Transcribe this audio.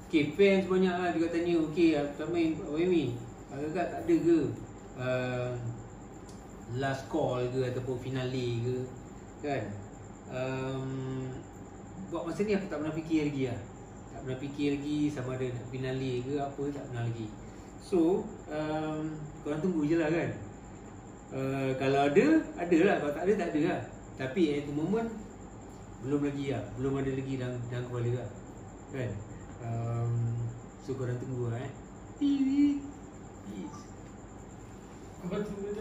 Okay, fans banyak lah. Dia tanya, okay, tak main Pak Fahmi, agak tak ada ke last call ke ataupun finale ke, kan? Buat masa ni aku tak pernah fikir lagi lah. Tak pernah fikir lagi sama ada nak finale ke apa, tak pernah lagi. So korang tunggu je lah, kan? Kalau ada lah. Kalau tak ada, tak ada lah. Tapi at the moment belum lagi lah. Belum ada lagi dalam kepala lah, kan? So korang tunggu lah. Peace.